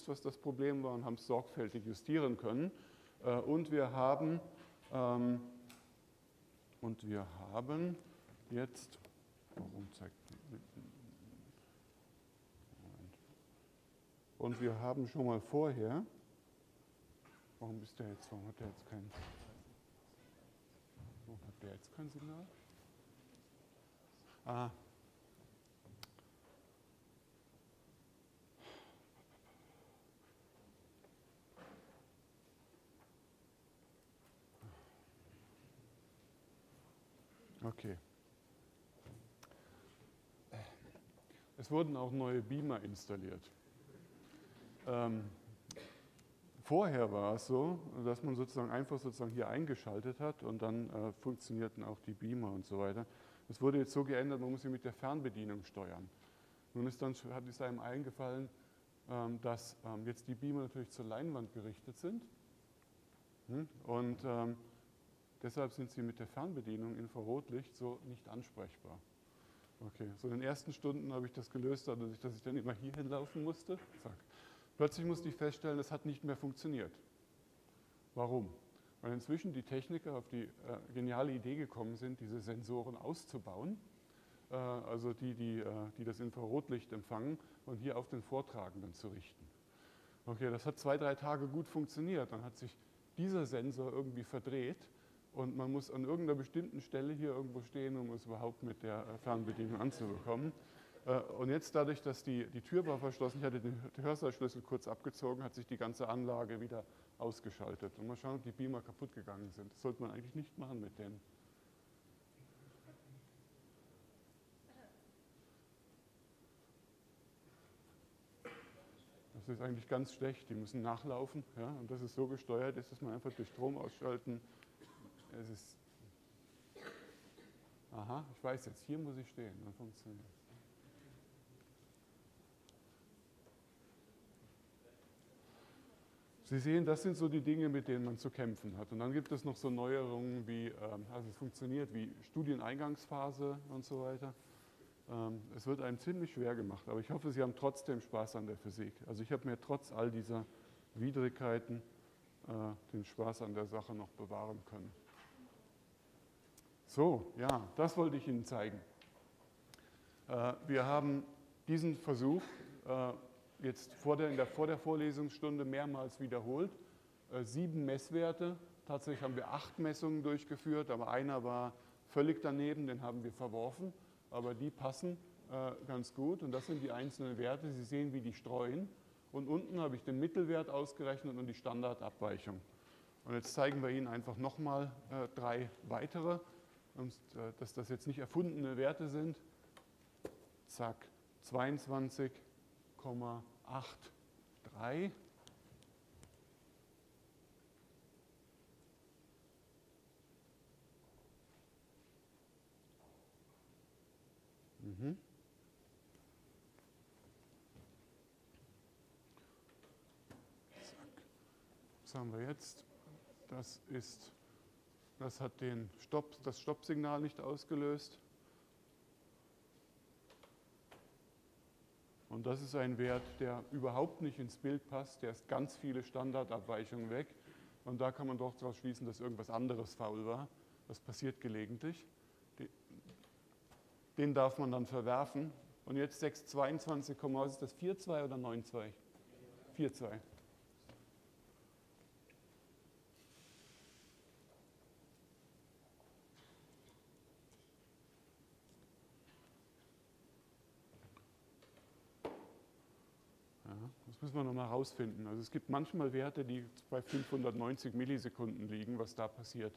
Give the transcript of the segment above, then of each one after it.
gewusst, was das Problem war und haben es sorgfältig justieren können. Und wir haben jetzt, warum zeigt und wir haben schon mal vorher, warum hat der jetzt kein Signal? Ah. Okay. Es wurden auch neue Beamer installiert. Vorher war es so, dass man einfach hier eingeschaltet hat und dann funktionierten auch die Beamer und so weiter. Es wurde jetzt so geändert, man muss sie mit der Fernbedienung steuern. Nun ist einem eingefallen, dass jetzt die Beamer natürlich zur Leinwand gerichtet sind. Und deshalb sind sie mit der Fernbedienung Infrarotlicht so nicht ansprechbar. Okay, so in den ersten Stunden habe ich das gelöst, dadurch, dass ich dann immer hier hinlaufen musste. Zack. Plötzlich musste ich feststellen, das hat nicht mehr funktioniert. Warum? Weil inzwischen die Techniker auf die geniale Idee gekommen sind, diese Sensoren auszubauen, also die das Infrarotlicht empfangen und hier auf den Vortragenden zu richten. Okay, das hat 2, 3 Tage gut funktioniert. Dann hat sich dieser Sensor irgendwie verdreht und man muss an irgendeiner bestimmten Stelle hier irgendwo stehen, um es überhaupt mit der Fernbedienung anzubekommen. Und jetzt dadurch, dass die Tür war verschlossen, ich hatte den Hörsaalschlüssel kurz abgezogen, hat sich die ganze Anlage wieder ausgeschaltet. Und mal schauen, ob die Beamer kaputt gegangen sind. Das sollte man eigentlich nicht machen mit denen. Das ist eigentlich ganz schlecht, die müssen nachlaufen. Ja? Und das ist so gesteuert, dass man einfach durch Strom ausschalten. Es ist. Aha, ich weiß jetzt, hier muss ich stehen, dann funktioniert es. Sie sehen, das sind so die Dinge, mit denen man zu kämpfen hat. Und dann gibt es noch so Neuerungen wie, also es funktioniert wie Studieneingangsphase und so weiter. Es wird einem ziemlich schwer gemacht, aber ich hoffe, Sie haben trotzdem Spaß an der Physik. Also ich habe mir trotz all dieser Widrigkeiten den Spaß an der Sache noch bewahren können. So, ja, das wollte ich Ihnen zeigen. Wir haben diesen Versuch jetzt vor der Vorlesungsstunde mehrmals wiederholt. 7 Messwerte, tatsächlich haben wir 8 Messungen durchgeführt, aber einer war völlig daneben, den haben wir verworfen. Aber die passen ganz gut und das sind die einzelnen Werte. Sie sehen, wie die streuen. Und unten habe ich den Mittelwert ausgerechnet und die Standardabweichung. Und jetzt zeigen wir Ihnen einfach nochmal 3 weitere, dass das jetzt nicht erfundene Werte sind. Zack, 22,83. Was haben wir jetzt? Das hat das Stoppsignal nicht ausgelöst. Und das ist ein Wert, der überhaupt nicht ins Bild passt. Der ist ganz viele Standardabweichungen weg. Und da kann man doch daraus schließen, dass irgendwas anderes faul war. Das passiert gelegentlich. Den darf man dann verwerfen. Und jetzt 622, was ist das? 4,2 oder 9,2? 4,2. Das müssen wir nochmal rausfinden. Also es gibt manchmal Werte, die bei 590 Millisekunden liegen, was da passiert.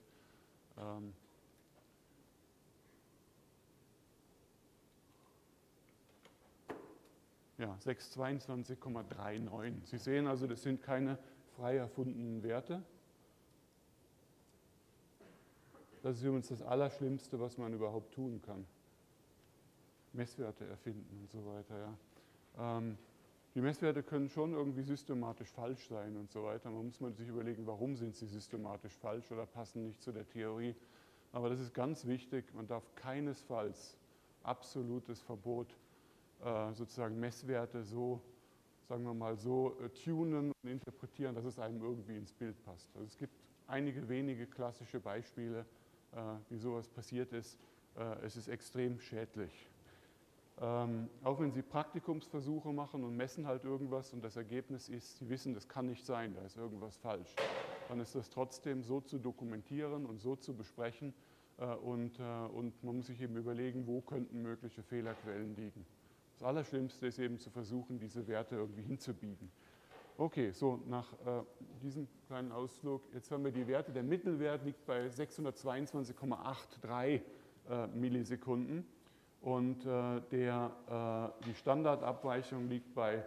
Ja, 622,39. Sie sehen also, das sind keine frei erfundenen Werte. Das ist übrigens das Allerschlimmste, was man überhaupt tun kann. Messwerte erfinden und so weiter. Ja. Die Messwerte können schon irgendwie systematisch falsch sein und so weiter. Man muss sich überlegen, warum sind sie systematisch falsch oder passen nicht zu der Theorie. Aber das ist ganz wichtig, man darf keinesfalls absolutes Verbot, sozusagen Messwerte so sagen wir mal so, tunen und interpretieren, dass es einem irgendwie ins Bild passt. Also es gibt einige wenige klassische Beispiele, wie sowas passiert ist. Es ist extrem schädlich. Auch wenn Sie Praktikumsversuche machen und messen halt irgendwas und das Ergebnis ist, Sie wissen, das kann nicht sein, da ist irgendwas falsch, dann ist das trotzdem so zu dokumentieren und so zu besprechen und man muss sich eben überlegen, wo könnten mögliche Fehlerquellen liegen. Das Allerschlimmste ist eben zu versuchen, diese Werte irgendwie hinzubiegen. Okay, so nach diesem kleinen Ausflug, jetzt haben wir die Werte, der Mittelwert liegt bei 622,83 Millisekunden. Und die Standardabweichung liegt bei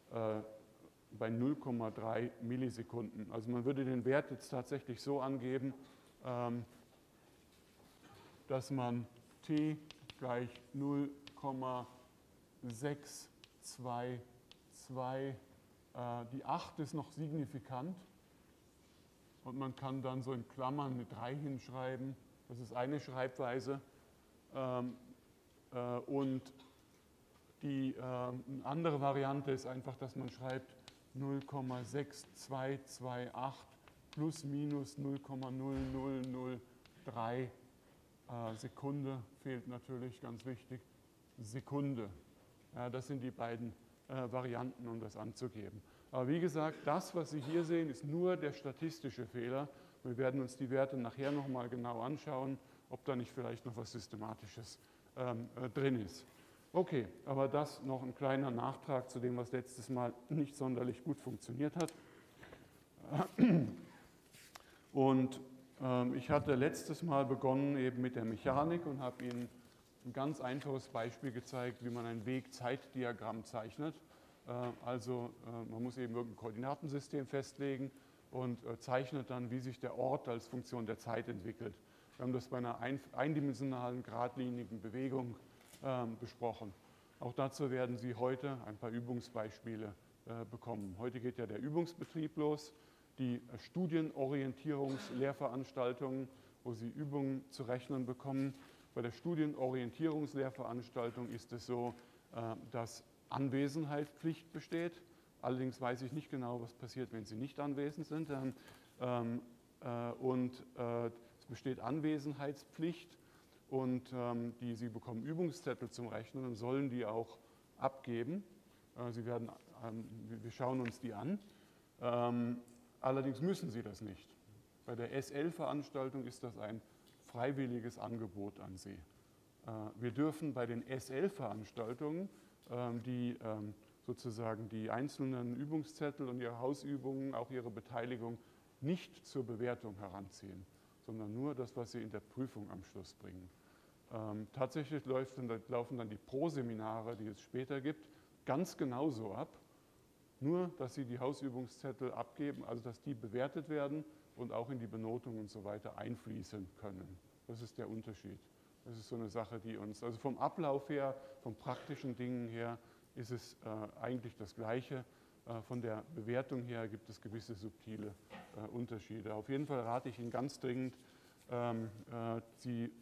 0,3 Millisekunden. Also man würde den Wert jetzt tatsächlich so angeben, dass man t gleich 0,622, die 8 ist noch signifikant und man kann dann so in Klammern eine 3 hinschreiben. Das ist eine Schreibweise. Und die andere Variante ist einfach, dass man schreibt 0,6228 plus minus 0,0003 Sekunde, fehlt natürlich, ganz wichtig, Sekunde. Ja, das sind die beiden Varianten, um das anzugeben. Aber wie gesagt, das, was Sie hier sehen, ist nur der statistische Fehler. Wir werden uns die Werte nachher nochmal genau anschauen, ob da nicht vielleicht noch was Systematisches drin ist. Okay, aber das noch ein kleiner Nachtrag zu dem, was letztes Mal nicht sonderlich gut funktioniert hat. Und ich hatte letztes Mal begonnen eben mit der Mechanik und habe Ihnen ein ganz einfaches Beispiel gezeigt, wie man ein Weg-Zeit-Diagramm zeichnet. Also man muss eben irgendein Koordinatensystem festlegen und zeichnet dann, wie sich der Ort als Funktion der Zeit entwickelt. Wir haben das bei einer eindimensionalen, geradlinigen Bewegung besprochen. Auch dazu werden Sie heute ein paar Übungsbeispiele bekommen. Heute geht ja der Übungsbetrieb los, die Studienorientierungslehrveranstaltungen, wo Sie Übungen zu rechnen bekommen. Bei der Studienorientierungslehrveranstaltung ist es so, dass Anwesenheitspflicht besteht. Allerdings weiß ich nicht genau, was passiert, wenn Sie nicht anwesend sind. Es besteht Anwesenheitspflicht und Sie bekommen Übungszettel zum Rechnen und sollen die auch abgeben. Wir schauen uns die an. Allerdings müssen Sie das nicht. Bei der SL-Veranstaltung ist das ein freiwilliges Angebot an Sie. Wir dürfen bei den SL-Veranstaltungen sozusagen die einzelnen Übungszettel und Ihre Hausübungen, auch Ihre Beteiligung, nicht zur Bewertung heranziehen, sondern nur das, was Sie in der Prüfung am Schluss bringen. Tatsächlich laufen dann die Pro-Seminare, die es später gibt, ganz genauso ab, nur dass Sie die Hausübungszettel abgeben, also dass die bewertet werden und auch in die Benotung und so weiter einfließen können. Das ist der Unterschied. Das ist so eine Sache, die uns, also vom Ablauf her, von praktischen Dingen her, ist es eigentlich das Gleiche. Von der Bewertung her gibt es gewisse subtile Unterschiede. Auf jeden Fall rate ich Ihnen ganz dringend, Sie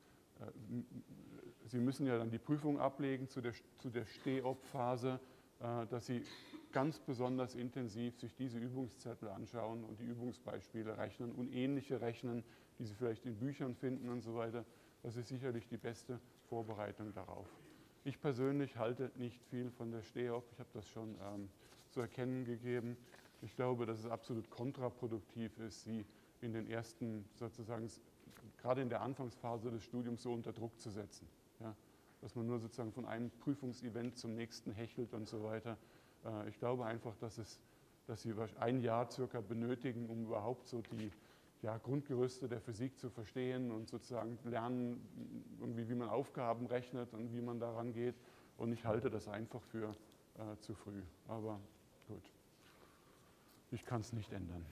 müssen ja dann die Prüfung ablegen zu der Steh-Op-Phase, dass Sie ganz besonders intensiv sich diese Übungszettel anschauen und die Übungsbeispiele rechnen und ähnliche rechnen, die Sie vielleicht in Büchern finden und so weiter. Das ist sicherlich die beste Vorbereitung darauf. Ich persönlich halte nicht viel von der Steh-Op. Ich habe das schon zu erkennen gegeben. Ich glaube, dass es absolut kontraproduktiv ist, Sie in den ersten, sozusagen, gerade in der Anfangsphase des Studiums so unter Druck zu setzen. Ja? Dass man nur sozusagen von einem Prüfungsevent zum nächsten hechelt und so weiter. Ich glaube einfach, dass Sie ein Jahr circa benötigen, um überhaupt so die Grundgerüste der Physik zu verstehen und sozusagen lernen, irgendwie, wie man Aufgaben rechnet und wie man daran geht. Und ich halte das einfach für zu früh. Aber gut, ich kann es nicht ändern.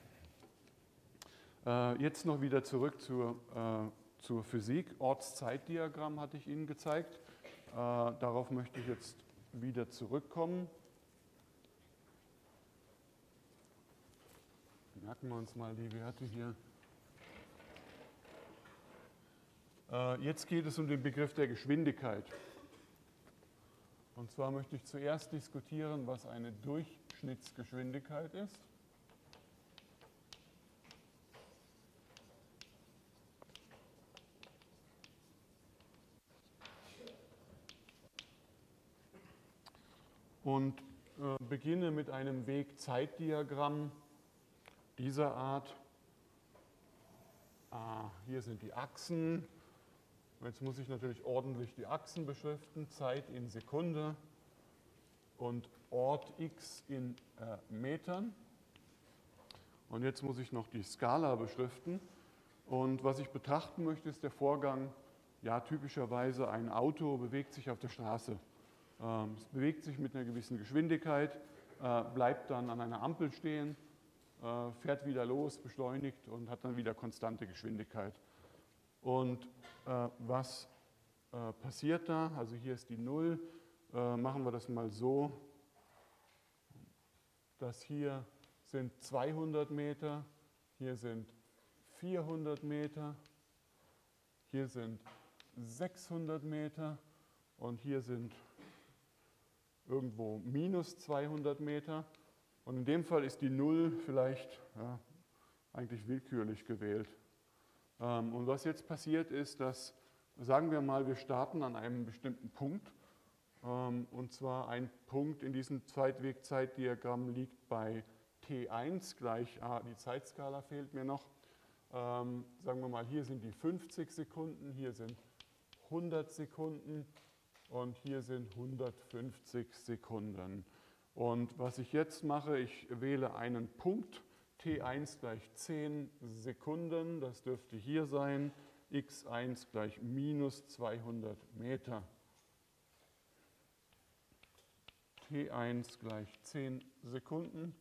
Jetzt noch wieder zurück zur Physik. Ortszeitdiagramm hatte ich Ihnen gezeigt. Darauf möchte ich jetzt wieder zurückkommen. Merken wir uns mal die Werte hier. Jetzt geht es um den Begriff der Geschwindigkeit. Und zwar möchte ich zuerst diskutieren, was eine Durchschnittsgeschwindigkeit ist. Und beginne mit einem Weg-Zeit-Diagramm dieser Art. Hier sind die Achsen. Jetzt muss ich natürlich ordentlich die Achsen beschriften. Zeit in Sekunde und Ort x in Metern. Und jetzt muss ich noch die Skala beschriften. Und was ich betrachten möchte, ist der Vorgang, ja, typischerweise ein Auto bewegt sich auf der Straße. Es bewegt sich mit einer gewissen Geschwindigkeit, bleibt dann an einer Ampel stehen, fährt wieder los, beschleunigt und hat dann wieder konstante Geschwindigkeit. Und was passiert da? Also hier ist die 0. Machen wir das mal so, dass hier sind 200 Meter, hier sind 400 Meter, hier sind 600 Meter und hier sind irgendwo minus 200 Meter. Und in dem Fall ist die 0 vielleicht eigentlich willkürlich gewählt. Und was jetzt passiert ist, dass, sagen wir mal, wir starten an einem bestimmten Punkt. Und zwar ein Punkt in diesem Zeitweg-Zeitdiagramm liegt bei T1 gleich, die Zeitskala fehlt mir noch. Sagen wir mal, hier sind die 50 Sekunden, hier sind 100 Sekunden und hier sind 150 Sekunden. Und was ich jetzt mache, ich wähle einen Punkt, T1 gleich 10 Sekunden, das dürfte hier sein, x1 gleich minus 200 Meter. T1 gleich 10 Sekunden,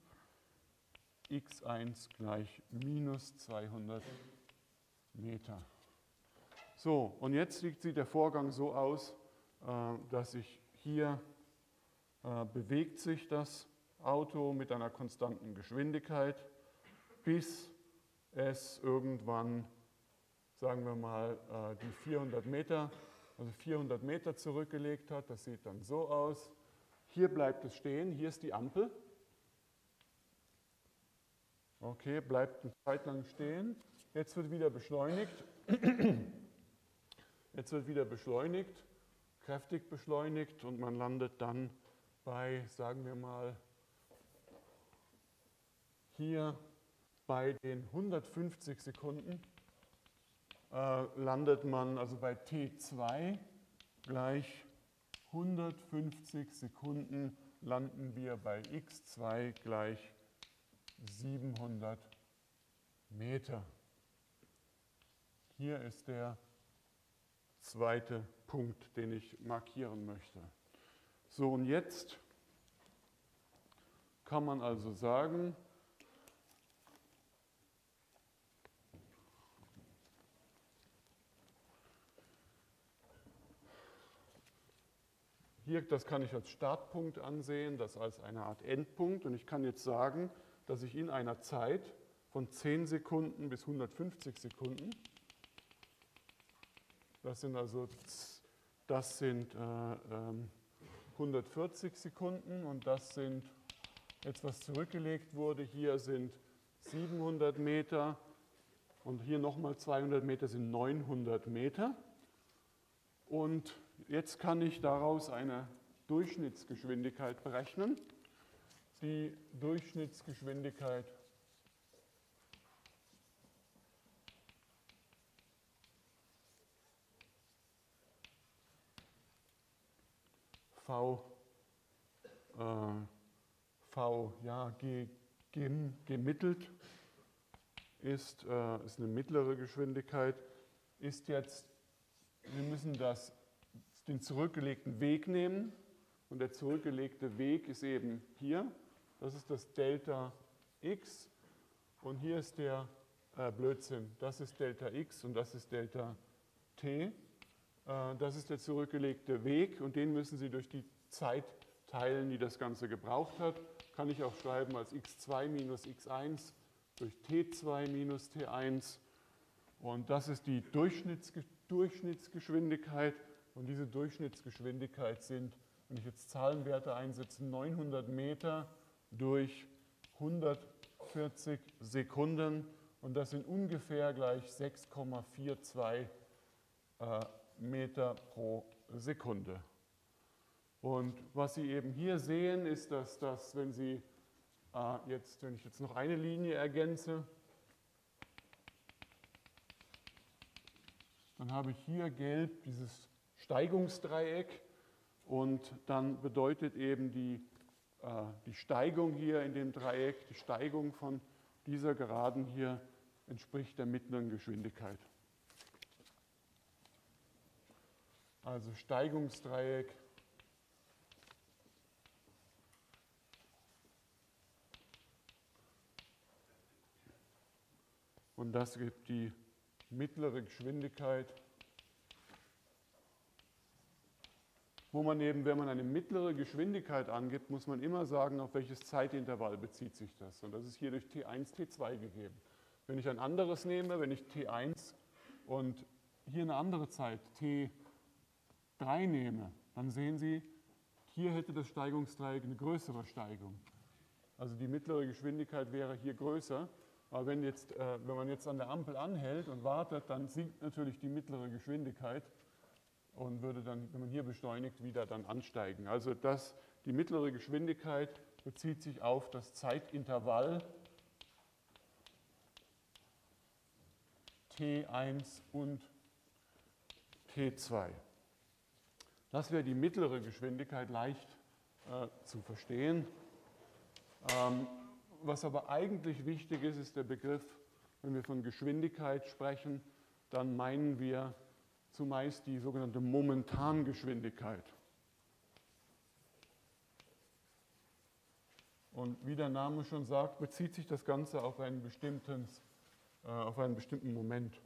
x1 gleich minus 200 Meter. So, und jetzt sieht der Vorgang so aus, dass ich hier bewegt sich das Auto mit einer konstanten Geschwindigkeit, bis es irgendwann, sagen wir mal, die 400 Meter zurückgelegt hat. Das sieht dann so aus. Hier bleibt es stehen, hier ist die Ampel. Okay, bleibt eine Zeit lang stehen. Jetzt wird wieder beschleunigt. Jetzt wird wieder beschleunigt, kräftig beschleunigt und man landet dann bei, sagen wir mal, hier bei den 150 Sekunden landet man, also bei T2 gleich 150 Sekunden landen wir bei x2 gleich 700 Meter. Hier ist der zweite Punkt, den ich markieren möchte. So, und jetzt kann man also sagen, hier, das kann ich als Startpunkt ansehen, das als eine Art Endpunkt. Und ich kann jetzt sagen, dass ich in einer Zeit von 10 Sekunden bis 150 Sekunden, das sind 140 Sekunden und das sind, jetzt was zurückgelegt wurde, hier sind 700 Meter und hier nochmal 200 Meter sind 900 Meter. Und jetzt kann ich daraus eine Durchschnittsgeschwindigkeit berechnen. Die Durchschnittsgeschwindigkeit gemittelt ist eine mittlere Geschwindigkeit, ist jetzt, wir müssen den zurückgelegten Weg nehmen und der zurückgelegte Weg ist eben hier, das ist das Delta x und hier ist der Blödsinn, das ist Delta x und das ist Delta t. Das ist der zurückgelegte Weg und den müssen Sie durch die Zeit teilen, die das Ganze gebraucht hat. Kann ich auch schreiben als x2 minus x1 durch t2 minus t1. Und das ist die Durchschnittsgeschwindigkeit. Und diese Durchschnittsgeschwindigkeit sind, wenn ich jetzt Zahlenwerte einsetze, 900 Meter durch 140 Sekunden und das sind ungefähr gleich 6,42 Meter pro Sekunde. Und was Sie eben hier sehen, ist, dass das, wenn ich jetzt noch eine Linie ergänze, dann habe ich hier gelb dieses Steigungsdreieck und dann bedeutet eben die Steigung hier in dem Dreieck, die Steigung von dieser Geraden hier entspricht der mittleren Geschwindigkeit. Also Steigungsdreieck und das gibt die mittlere Geschwindigkeit, wo man eben, wenn man eine mittlere Geschwindigkeit angibt, muss man immer sagen, auf welches Zeitintervall bezieht sich das. Und das ist hier durch T1, T2 gegeben. Wenn ich ein anderes nehme, wenn ich T1 und hier eine andere Zeit, T3 nehme, dann sehen Sie, hier hätte das Steigungsdreieck eine größere Steigung. Also die mittlere Geschwindigkeit wäre hier größer. Aber wenn man jetzt an der Ampel anhält und wartet, dann sinkt natürlich die mittlere Geschwindigkeit und würde dann, wenn man hier beschleunigt, wieder dann ansteigen. Also die mittlere Geschwindigkeit bezieht sich auf das Zeitintervall T1 und T2. Das wäre die mittlere Geschwindigkeit, leicht zu verstehen. Was aber eigentlich wichtig ist, ist der Begriff, wenn wir von Geschwindigkeit sprechen, dann meinen wir zumeist die sogenannte Momentangeschwindigkeit. Und wie der Name schon sagt, bezieht sich das Ganze auf einen bestimmten Moment.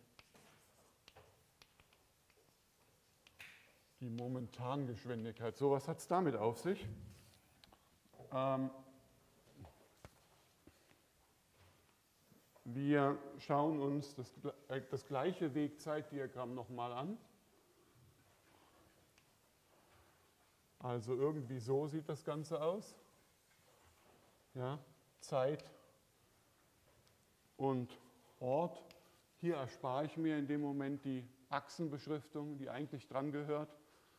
Die Momentangeschwindigkeit. So, was hat es damit auf sich? Wir schauen uns das gleiche Wegzeitdiagramm nochmal an. Also irgendwie so sieht das Ganze aus. Ja, Zeit und Ort. Hier erspare ich mir in dem Moment die Achsenbeschriftung, die eigentlich dran gehört.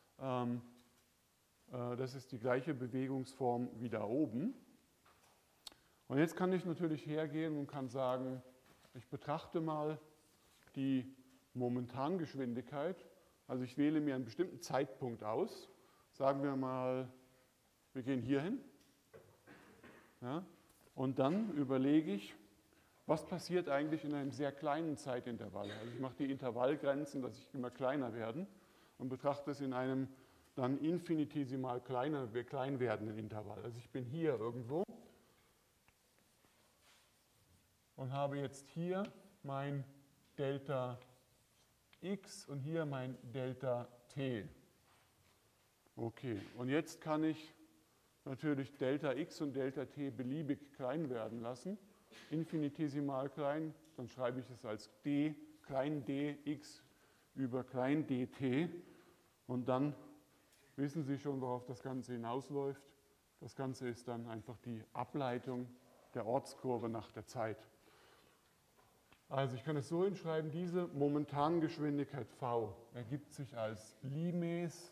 Das ist die gleiche Bewegungsform wie da oben. Und jetzt kann ich natürlich hergehen und kann sagen, ich betrachte mal die Momentangeschwindigkeit. Also ich wähle mir einen bestimmten Zeitpunkt aus. Sagen wir mal, wir gehen hier hin. Ja, und dann überlege ich, was passiert eigentlich in einem sehr kleinen Zeitintervall. Also ich mache die Intervallgrenzen, dass sie immer kleiner werden und betrachte es in einem dann infinitesimal klein werdenden Intervall. Also ich bin hier irgendwo. Und habe jetzt hier mein Delta x und hier mein Delta t. Okay, und jetzt kann ich natürlich Delta x und Delta t beliebig klein werden lassen, infinitesimal klein, dann schreibe ich es als d, klein dx über klein dt und dann wissen Sie schon, worauf das Ganze hinausläuft. Das Ganze ist dann einfach die Ableitung der Ortskurve nach der Zeit. Also ich kann es so hinschreiben, diese Momentangeschwindigkeit v ergibt sich als Limes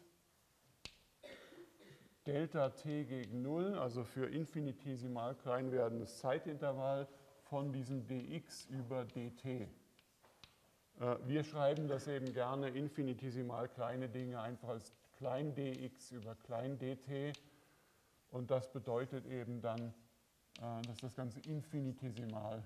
Delta t gegen 0, also für infinitesimal klein werdendes Zeitintervall von diesem dx über dt. Wir schreiben das eben gerne infinitesimal kleine Dinge einfach als klein dx über klein dt und das bedeutet eben dann, dass das Ganze infinitesimal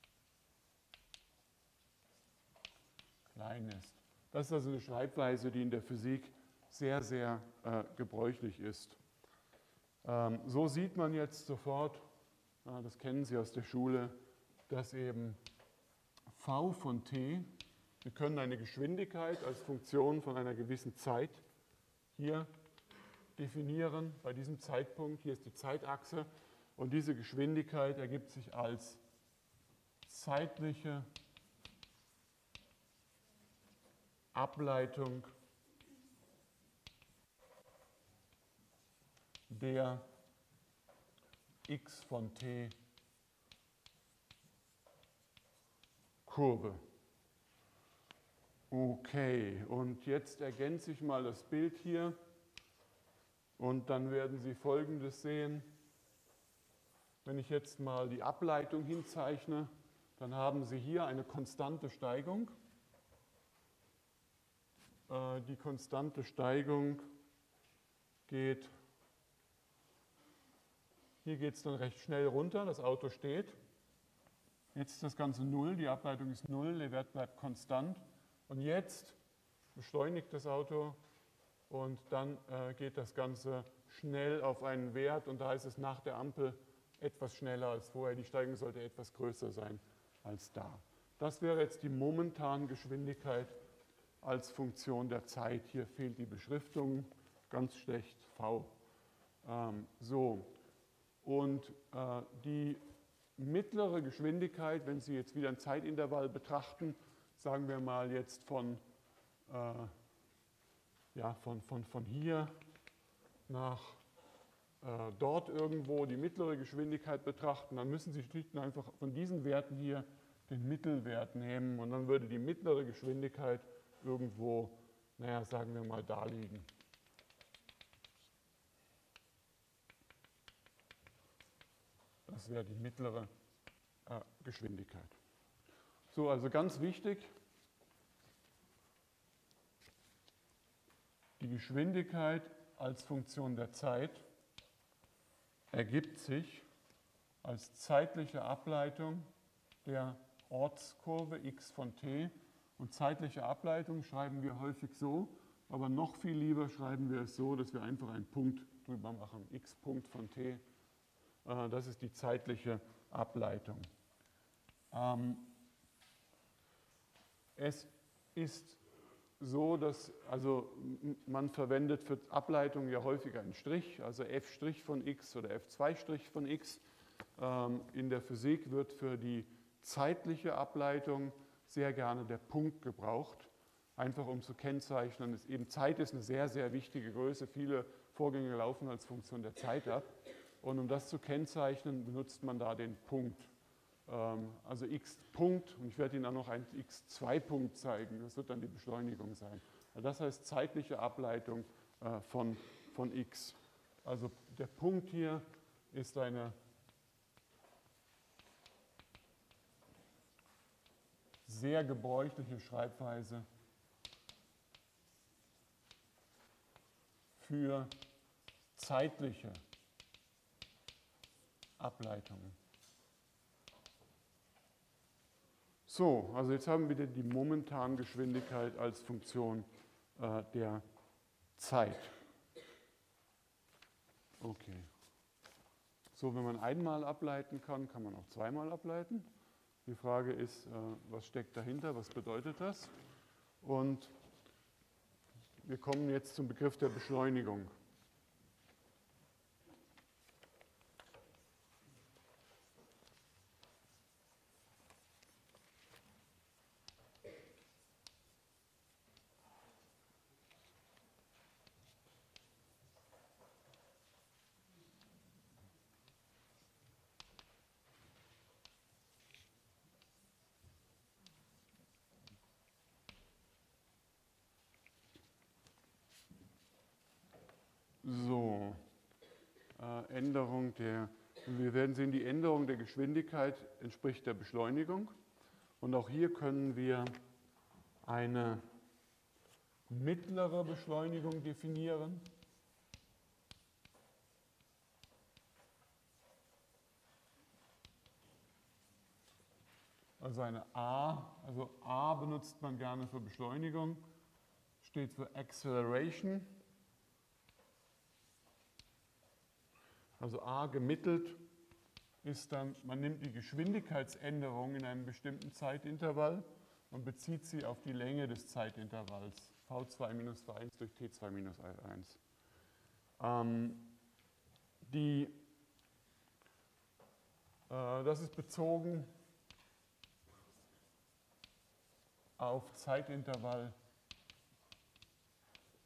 klein ist. Das ist also eine Schreibweise, die in der Physik sehr, sehr gebräuchlich ist. So sieht man jetzt sofort, das kennen Sie aus der Schule, dass eben v von t, wir können eine Geschwindigkeit als Funktion von einer gewissen Zeit hier definieren, bei diesem Zeitpunkt, hier ist die Zeitachse, und diese Geschwindigkeit ergibt sich als zeitliche Ableitung der x von t Kurve. Okay, und jetzt ergänze ich mal das Bild hier und dann werden Sie Folgendes sehen. Wenn ich jetzt mal die Ableitung hinzeichne, dann haben Sie hier eine konstante Steigung. Die konstante Steigung geht, hier geht es dann recht schnell runter, das Auto steht. Jetzt ist das Ganze 0, die Ableitung ist 0, der Wert bleibt konstant. Und jetzt beschleunigt das Auto und dann geht das Ganze schnell auf einen Wert und da ist es nach der Ampel etwas schneller als vorher. Die Steigung sollte etwas größer sein als da. Das wäre jetzt die momentane Geschwindigkeit als Funktion der Zeit. Hier fehlt die Beschriftung, ganz schlecht, v. So, und die mittlere Geschwindigkeit, wenn Sie jetzt wieder ein Zeitintervall betrachten, sagen wir mal jetzt von hier nach dort irgendwo die mittlere Geschwindigkeit betrachten, dann müssen Sie schlicht und einfach von diesen Werten hier den Mittelwert nehmen und dann würde die mittlere Geschwindigkeit irgendwo, naja, sagen wir mal, da liegen. Das wäre die mittlere Geschwindigkeit. So, also ganz wichtig, die Geschwindigkeit als Funktion der Zeit ergibt sich als zeitliche Ableitung der Ortskurve x von t. Und zeitliche Ableitung schreiben wir häufig so, aber noch viel lieber schreiben wir es so, dass wir einfach einen Punkt drüber machen, x Punkt von t. Das ist die zeitliche Ableitung. Es ist so, dass man verwendet für Ableitung ja häufig einen Strich, also f' von x oder f2' von x. In der Physik wird für die zeitliche Ableitung sehr gerne der Punkt gebraucht, einfach um zu kennzeichnen, dass eben Zeit ist eine sehr, sehr wichtige Größe. Viele Vorgänge laufen als Funktion der Zeit ab. Und um das zu kennzeichnen, benutzt man da den Punkt. Also x-Punkt, und ich werde Ihnen auch noch einen x2-Punkt zeigen, das wird dann die Beschleunigung sein. Das heißt zeitliche Ableitung von x. Also der Punkt hier ist eine sehr gebräuchliche Schreibweise für zeitliche Ableitungen. So, also jetzt haben wir wieder die momentane Geschwindigkeit als Funktion der Zeit. Okay. So, wenn man einmal ableiten kann, kann man auch zweimal ableiten. Die Frage ist, was steckt dahinter, was bedeutet das? Und wir kommen jetzt zum Begriff der Beschleunigung. So, wir werden sehen, die Änderung der Geschwindigkeit entspricht der Beschleunigung. Und auch hier können wir eine mittlere Beschleunigung definieren. Also eine A, also A benutzt man gerne für Beschleunigung, steht für Acceleration. Also A gemittelt ist dann, man nimmt die Geschwindigkeitsänderung in einem bestimmten Zeitintervall und bezieht sie auf die Länge des Zeitintervalls, v2 minus v1 durch t2 minus 1. Das ist bezogen auf Zeitintervall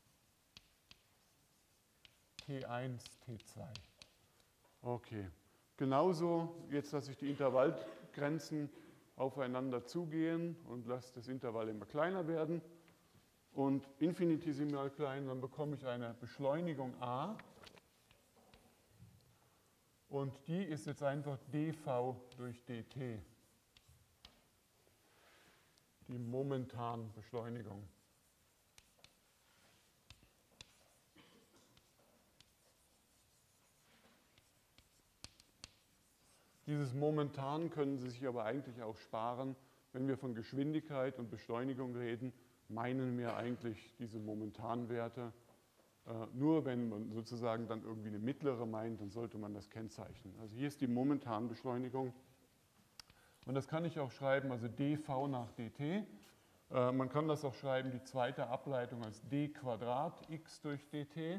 T1, T2. Okay, Genauso jetzt lasse ich die Intervallgrenzen aufeinander zugehen und lasse das Intervall immer kleiner werden und infinitesimal klein, dann bekomme ich eine Beschleunigung a und die ist jetzt einfach dv durch dt, die momentane Beschleunigung. Dieses momentan können Sie sich aber eigentlich auch sparen. Wenn wir von Geschwindigkeit und Beschleunigung reden, meinen wir eigentlich diese momentanen Werte. Nur wenn man sozusagen dann irgendwie eine mittlere meint, dann sollte man das kennzeichnen. Also hier ist die momentane Beschleunigung. Und das kann ich auch schreiben, also dv nach dt. Man kann das auch schreiben, die zweite Ableitung als d Quadrat x durch dt.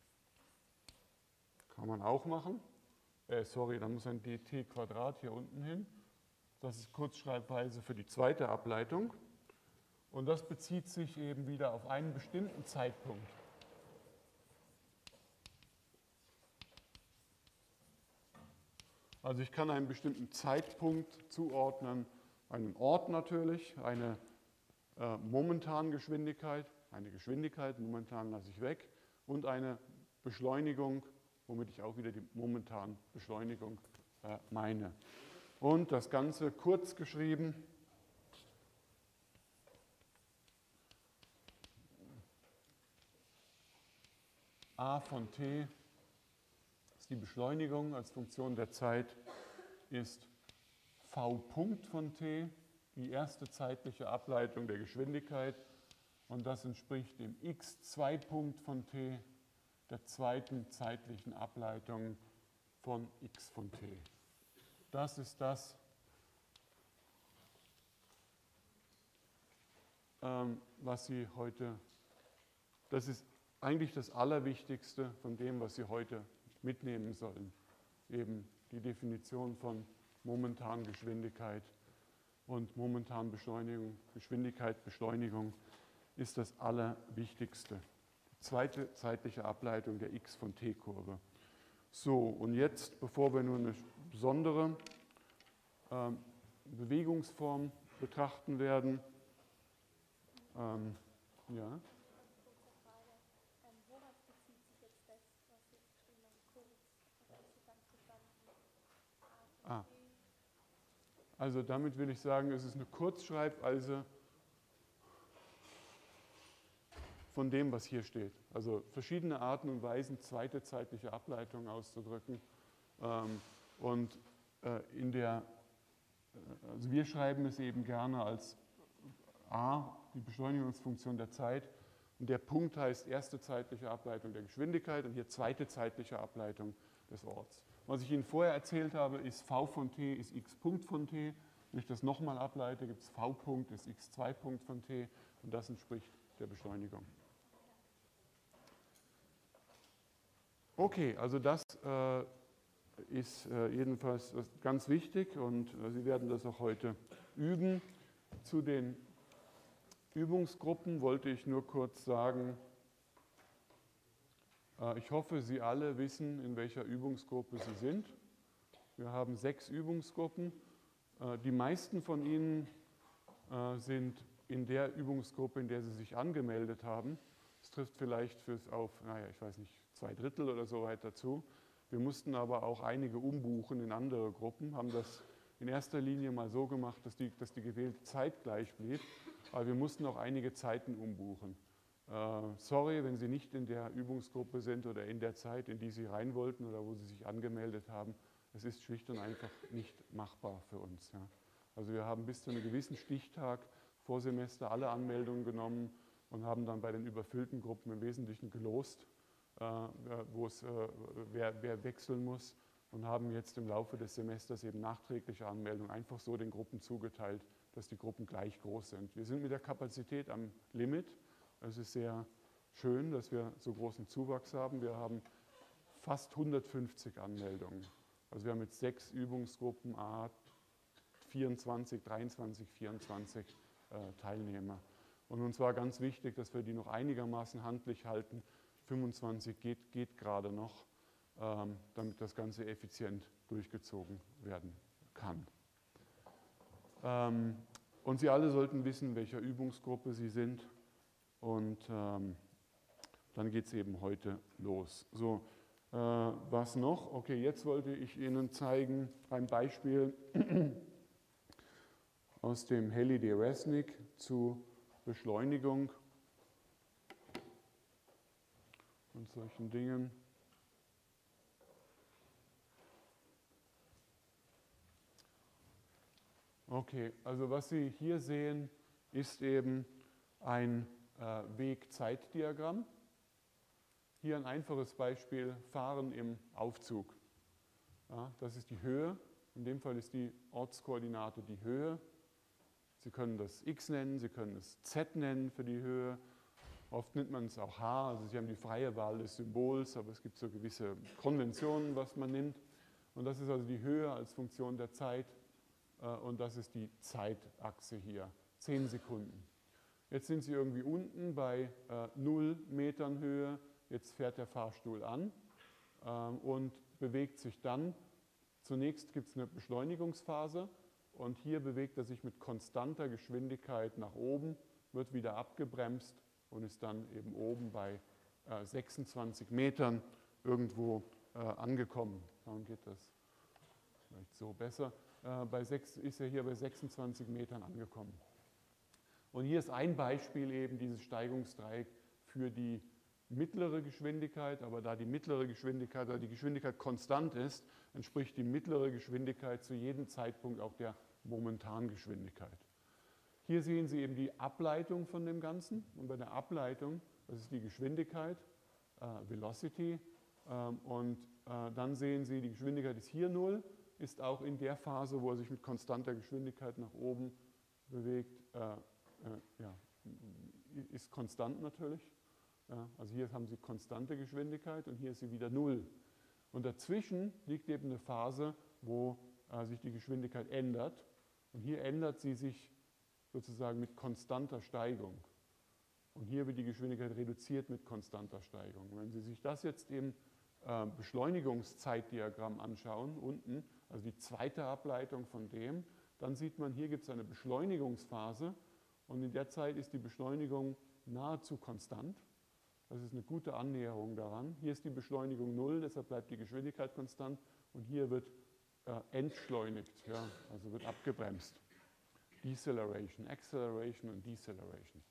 Kann man auch machen. Sorry, da muss ein dt Quadrat hier unten hin. Das ist Kurzschreibweise für die zweite Ableitung. Und das bezieht sich eben wieder auf einen bestimmten Zeitpunkt. Also ich kann einen bestimmten Zeitpunkt zuordnen, einen Ort natürlich, eine momentane Geschwindigkeit, eine Geschwindigkeit, momentan lasse ich weg, und eine Beschleunigung, womit ich auch wieder die momentane Beschleunigung meine. Und das Ganze kurz geschrieben. A von t ist die Beschleunigung als Funktion der Zeit, ist v Punkt von t, die erste zeitliche Ableitung der Geschwindigkeit, und das entspricht dem x2 Punkt von t, der zweiten zeitlichen Ableitung von x von t. Das ist das, was Sie heute, das ist eigentlich das Allerwichtigste von dem, was Sie heute mitnehmen sollen. Eben die Definition von momentaner Geschwindigkeit und momentaner Beschleunigung. Geschwindigkeit, Beschleunigung ist das Allerwichtigste. Die zweite zeitliche Ableitung der x von t-Kurve. So, und jetzt, bevor wir nun eine besondere Bewegungsform betrachten werden, ja. Also damit will ich sagen, es ist eine Kurzschreibweise von dem, was hier steht. Also verschiedene Arten und Weisen, zweite zeitliche Ableitung auszudrücken. Und also wir schreiben es eben gerne als a, die Beschleunigungsfunktion der Zeit. Und der Punkt heißt erste zeitliche Ableitung der Geschwindigkeit und hier zweite zeitliche Ableitung des Orts. Was ich Ihnen vorher erzählt habe, ist v von t ist x Punkt von t. Wenn ich das nochmal ableite, gibt es v Punkt ist x2 Punkt von t und das entspricht der Beschleunigung. Okay, also das ist jedenfalls ganz wichtig und Sie werden das auch heute üben. Zu den Übungsgruppen wollte ich nur kurz sagen, ich hoffe, Sie alle wissen, in welcher Übungsgruppe Sie sind. Wir haben 6 Übungsgruppen. Die meisten von Ihnen sind in der Übungsgruppe, in der Sie sich angemeldet haben. Das trifft vielleicht auf, naja, ich weiß nicht, 2/3 oder so weiter zu. Wir mussten aber auch einige umbuchen in andere Gruppen, haben das in erster Linie mal so gemacht, dass die gewählte Zeit gleich blieb, aber wir mussten auch einige Zeiten umbuchen. Sorry, wenn Sie nicht in der Übungsgruppe sind oder in der Zeit, in die Sie rein wollten oder wo Sie sich angemeldet haben. Es ist schlicht und einfach nicht machbar für uns. Ja. Also wir haben bis zu einem gewissen Stichtag vor Semester alle Anmeldungen genommen und haben dann bei den überfüllten Gruppen im Wesentlichen gelost, wer wechseln muss, und haben jetzt im Laufe des Semesters eben nachträgliche Anmeldungen einfach so den Gruppen zugeteilt, dass die Gruppen gleich groß sind. Wir sind mit der Kapazität am Limit. Es ist sehr schön, dass wir so großen Zuwachs haben. Wir haben fast 150 Anmeldungen. Also wir haben jetzt 6 Übungsgruppen, 23, 23, 24 Teilnehmer. Und uns war ganz wichtig, dass wir die noch einigermaßen handlich halten. 25 geht gerade noch. damit das Ganze effizient durchgezogen werden kann. Und Sie alle sollten wissen, welcher Übungsgruppe Sie sind. Und dann geht es eben heute los. So, was noch? Okay, jetzt wollte ich Ihnen zeigen, ein Beispiel aus dem Helley-de-Resnik zu Beschleunigung und solchen Dingen. Okay, also was Sie hier sehen, ist eben ein Weg-Zeit-Diagramm. Hier ein einfaches Beispiel, Fahren im Aufzug. Ja, das ist die Höhe, in dem Fall ist die Ortskoordinate die Höhe. Sie können das x nennen, Sie können es z nennen für die Höhe. Oft nennt man es auch h, also Sie haben die freie Wahl des Symbols, aber es gibt so gewisse Konventionen, was man nimmt. Und das ist also die Höhe als Funktion der Zeit und das ist die Zeitachse hier, 10 Sekunden. Jetzt sind Sie irgendwie unten bei 0 Metern Höhe, jetzt fährt der Fahrstuhl an und bewegt sich dann. Zunächst gibt es eine Beschleunigungsphase und hier bewegt er sich mit konstanter Geschwindigkeit nach oben, wird wieder abgebremst und ist dann eben oben bei 26 Metern irgendwo angekommen. Warum geht das vielleicht so besser? Ist er hier bei 26 Metern angekommen. Und hier ist ein Beispiel eben dieses Steigungsdreieck für die mittlere Geschwindigkeit, aber da die mittlere Geschwindigkeit oder die Geschwindigkeit konstant ist, entspricht die mittlere Geschwindigkeit zu jedem Zeitpunkt auch der momentanen Geschwindigkeit. Hier sehen Sie eben die Ableitung von dem Ganzen und bei der Ableitung, das ist die Geschwindigkeit, Velocity, und dann sehen Sie, die Geschwindigkeit ist hier 0, ist auch in der Phase, wo er sich mit konstanter Geschwindigkeit nach oben bewegt, ja, ist konstant natürlich. Ja, also hier haben Sie konstante Geschwindigkeit und hier ist sie wieder 0. Und dazwischen liegt eben eine Phase, wo sich die Geschwindigkeit ändert. Und hier ändert sie sich sozusagen mit konstanter Steigung. Und hier wird die Geschwindigkeit reduziert mit konstanter Steigung. Wenn Sie sich das jetzt im Beschleunigungszeitdiagramm anschauen, unten, also die zweite Ableitung von dem, dann sieht man, hier gibt es eine Beschleunigungsphase und in der Zeit ist die Beschleunigung nahezu konstant. Das ist eine gute Annäherung daran. Hier ist die Beschleunigung 0, deshalb bleibt die Geschwindigkeit konstant und hier wird entschleunigt, ja, also wird abgebremst. Deceleration, Acceleration und Deceleration.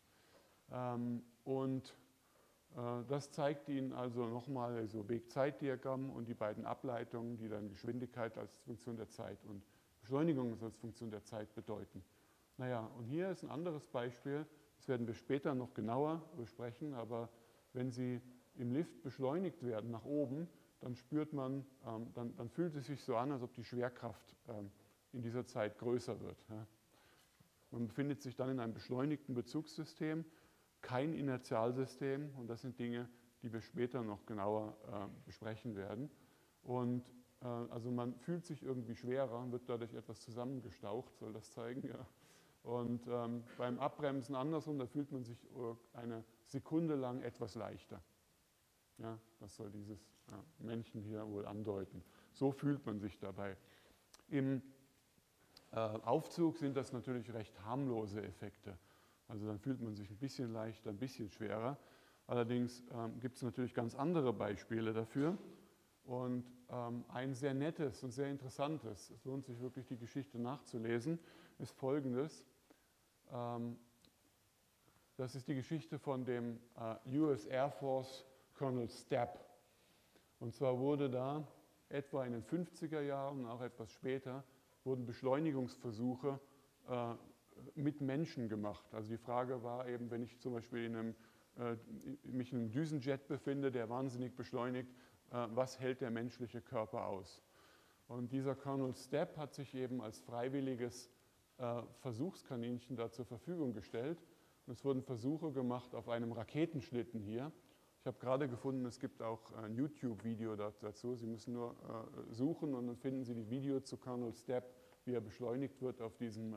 Das zeigt Ihnen also nochmal so Weg-Zeit-Diagramm und die beiden Ableitungen, die dann Geschwindigkeit als Funktion der Zeit und Beschleunigung als Funktion der Zeit bedeuten. Naja, und hier ist ein anderes Beispiel, das werden wir später noch genauer besprechen, aber wenn Sie im Lift beschleunigt werden nach oben, dann spürt man, dann fühlt es sich so an, als ob die Schwerkraft in dieser Zeit größer wird. Ja. Man befindet sich dann in einem beschleunigten Bezugssystem, kein Inertialsystem und das sind Dinge, die wir später noch genauer besprechen werden. Und also man fühlt sich irgendwie schwerer, wird dadurch etwas zusammengestaucht, soll das zeigen. Ja. Und beim Abbremsen andersrum, da fühlt man sich eine Sekunde lang etwas leichter. Ja, das soll dieses Männchen hier wohl andeuten. So fühlt man sich dabei. Im Aufzug sind das natürlich recht harmlose Effekte. Also dann fühlt man sich ein bisschen leichter, ein bisschen schwerer. Allerdings gibt es natürlich ganz andere Beispiele dafür. Und ein sehr nettes und sehr interessantes, es lohnt sich wirklich die Geschichte nachzulesen, ist folgendes. Das ist die Geschichte von dem US Air Force Colonel Stapp. Und zwar wurde da etwa in den 50er Jahren, auch etwas später, wurden Beschleunigungsversuche mit Menschen gemacht. Also die Frage war eben, wenn ich zum Beispiel mich in einem Düsenjet befinde, der wahnsinnig beschleunigt, was hält der menschliche Körper aus? Und dieser Colonel Stapp hat sich eben als freiwilliges Versuchskaninchen da zur Verfügung gestellt. Und es wurden Versuche gemacht auf einem Raketenschlitten hier. Ich habe gerade gefunden, es gibt auch ein YouTube-Video dazu. Sie müssen nur suchen und dann finden Sie die Video zu Colonel Stapp, wie er beschleunigt wird auf diesem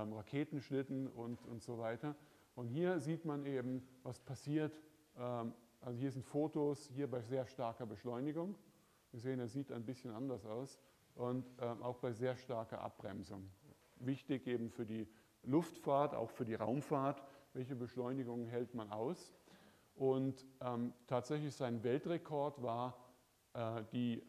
Raketenschlitten und so weiter. Und hier sieht man eben, was passiert, also hier sind Fotos, hier bei sehr starker Beschleunigung. Wir sehen, er sieht ein bisschen anders aus. Und auch bei sehr starker Abbremsung. Wichtig eben für die Luftfahrt, auch für die Raumfahrt, welche Beschleunigung hält man aus. Und tatsächlich sein Weltrekord war die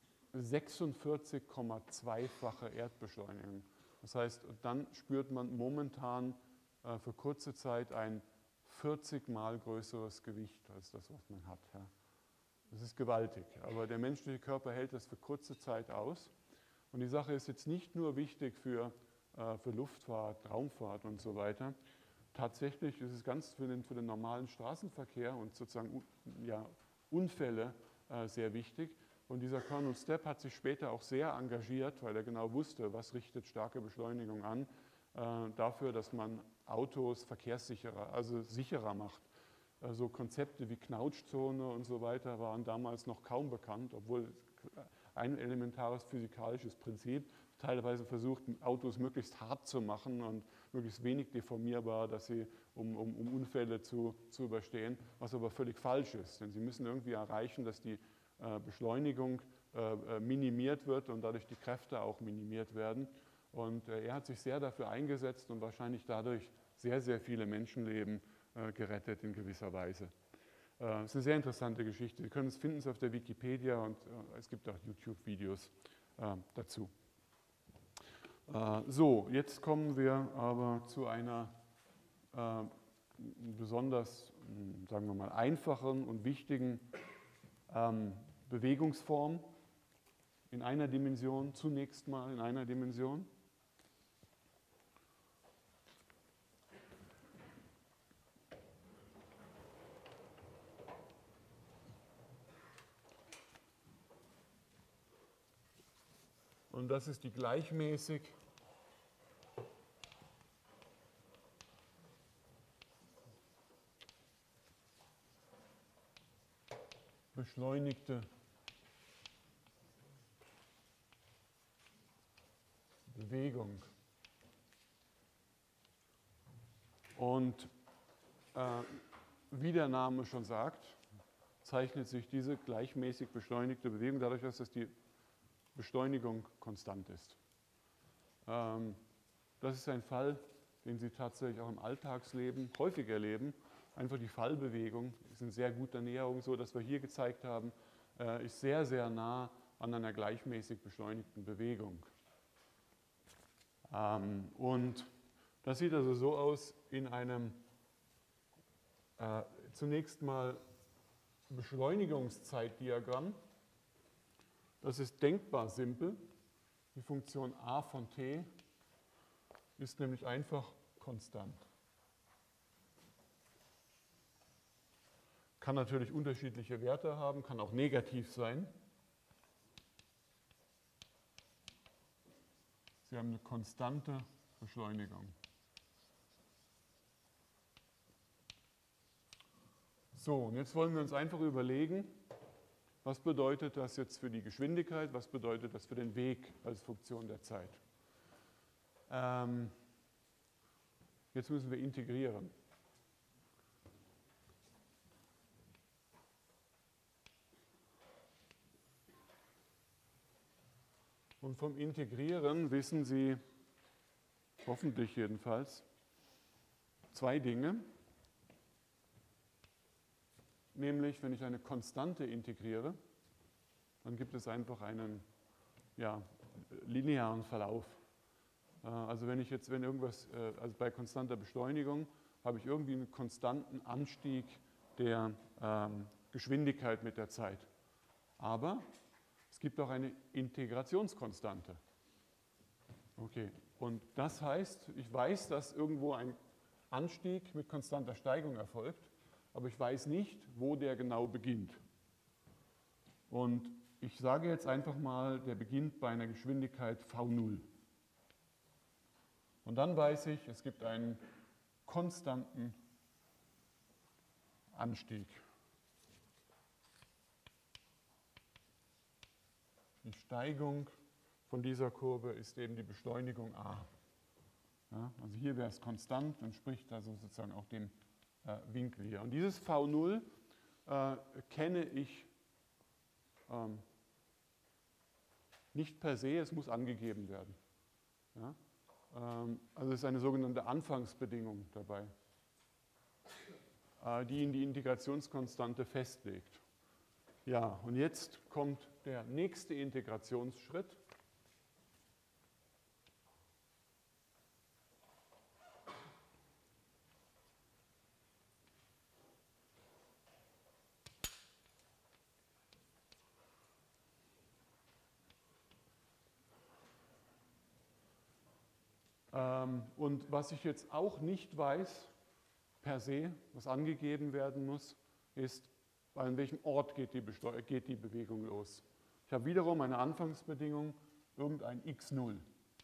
46,2-fache Erdbeschleunigung. Das heißt, dann spürt man momentan für kurze Zeit ein 40-mal größeres Gewicht als das, was man hat. Ja. Das ist gewaltig, aber der menschliche Körper hält das für kurze Zeit aus. Und die Sache ist jetzt nicht nur wichtig für Luftfahrt, Raumfahrt und so weiter. Tatsächlich ist es ganz für den normalen Straßenverkehr und sozusagen Unfälle sehr wichtig. Und dieser Colonel Stepp hat sich später auch sehr engagiert, weil er genau wusste, was richtet starke Beschleunigung an, dafür, dass man Autos verkehrssicherer, also sicherer macht. So Konzepte wie Knautschzone und so weiter waren damals noch kaum bekannt, obwohl ein elementares physikalisches Prinzip, teilweise versucht, Autos möglichst hart zu machen und möglichst wenig deformierbar, dass sie, um Unfälle zu überstehen, was aber völlig falsch ist. Denn sie müssen irgendwie erreichen, dass die Beschleunigung minimiert wird und dadurch die Kräfte auch minimiert werden. Und er hat sich sehr dafür eingesetzt und wahrscheinlich dadurch sehr, sehr viele Menschenleben gerettet in gewisser Weise. Es ist eine sehr interessante Geschichte. Sie finden es auf der Wikipedia und es gibt auch YouTube-Videos dazu. So, jetzt kommen wir aber zu einer besonders, sagen wir mal, einfachen und wichtigen Bewegungsform in einer Dimension, zunächst mal in einer Dimension. Und das ist die gleichmäßig beschleunigte Bewegung. Und wie der Name schon sagt, zeichnet sich diese gleichmäßig beschleunigte Bewegung dadurch aus, dass die Beschleunigung konstant ist. Das ist ein Fall, den Sie tatsächlich auch im Alltagsleben häufig erleben. Einfach die Fallbewegung ist in sehr guter Näherung so, dass wir hier gezeigt haben, ist sehr, sehr nah an einer gleichmäßig beschleunigten Bewegung. Und das sieht also so aus in einem zunächst mal Beschleunigungszeitdiagramm. Das ist denkbar simpel. Die Funktion a von t ist nämlich einfach konstant. Kann natürlich unterschiedliche Werte haben, kann auch negativ sein. Sie haben eine konstante Beschleunigung. So, und jetzt wollen wir uns einfach überlegen, was bedeutet das jetzt für die Geschwindigkeit, was bedeutet das für den Weg als Funktion der Zeit. Jetzt müssen wir integrieren. Und vom Integrieren wissen Sie, hoffentlich jedenfalls, zwei Dinge. Nämlich, wenn ich eine Konstante integriere, dann gibt es einfach einen linearen Verlauf. Also wenn irgendwas, also bei konstanter Beschleunigung habe ich irgendwie einen konstanten Anstieg der Geschwindigkeit mit der Zeit. Aber es gibt auch eine Integrationskonstante. Okay, und das heißt, ich weiß, dass irgendwo ein Anstieg mit konstanter Steigung erfolgt, aber ich weiß nicht, wo der genau beginnt. Und ich sage jetzt einfach mal, der beginnt bei einer Geschwindigkeit v0. Und dann weiß ich, es gibt einen konstanten Anstieg. Die Steigung von dieser Kurve ist eben die Beschleunigung a. Ja, also hier wäre es konstant, entspricht also sozusagen auch dem Winkel hier. Und dieses v0 kenne ich nicht per se, es muss angegeben werden. Ja? Also es ist eine sogenannte Anfangsbedingung dabei, die in die Integrationskonstante festlegt. Ja, und jetzt kommt der nächste Integrationsschritt. Und was ich jetzt auch nicht weiß, per se, was angegeben werden muss, ist, an welchem Ort geht die Bewegung los. Ich habe wiederum eine Anfangsbedingung, irgendein x0.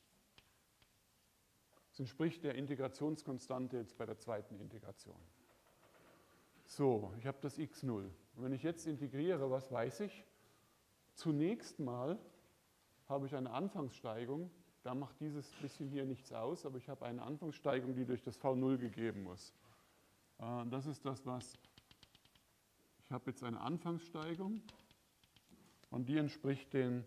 Das entspricht der Integrationskonstante jetzt bei der zweiten Integration. So, ich habe das x0. Und wenn ich jetzt integriere, was weiß ich? Zunächst mal habe ich eine Anfangssteigung. Da macht dieses bisschen hier nichts aus, aber ich habe eine Anfangssteigung, die durch das V0 gegeben muss. Das ist das, was ich habe jetzt eine Anfangssteigung und die entspricht den